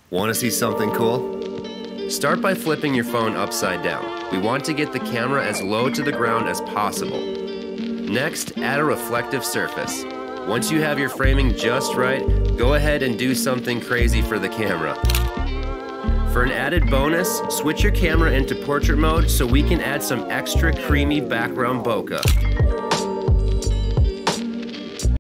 Want to see something cool? Start by flipping your phone upside down. We want to get the camera as low to the ground as possible. Next, add a reflective surface. Once you have your framing just right, go ahead and do something crazy for the camera. For an added bonus, switch your camera into portrait mode so we can add some extra creamy background bokeh.